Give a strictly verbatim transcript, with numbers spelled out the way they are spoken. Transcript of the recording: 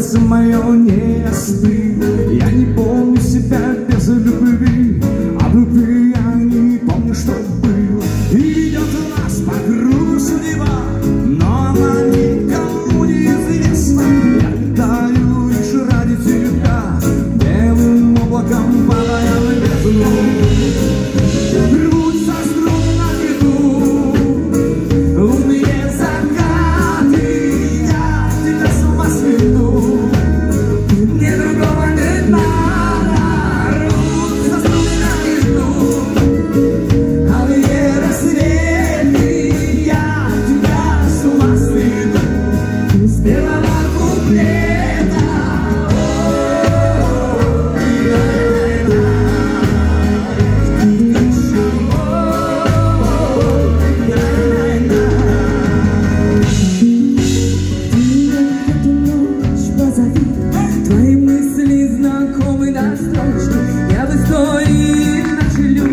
сердце мое не остыло. Я не помню себя без любви, а в любви я не помню, что было. Идет у нас по кругу судьба, но она никому не известна. Я летаю лишь ради тебя, белым облаком падая в бездну. Рвутся струны на ветру, лунные закаты, я тебя с ума сведу. Мне другого не надо. Рвутся струны на ветру, алые рассветы, я тебя с ума сведу. С первого куплета. Твои мысли знакомы до строчки. Я в истории нашей любви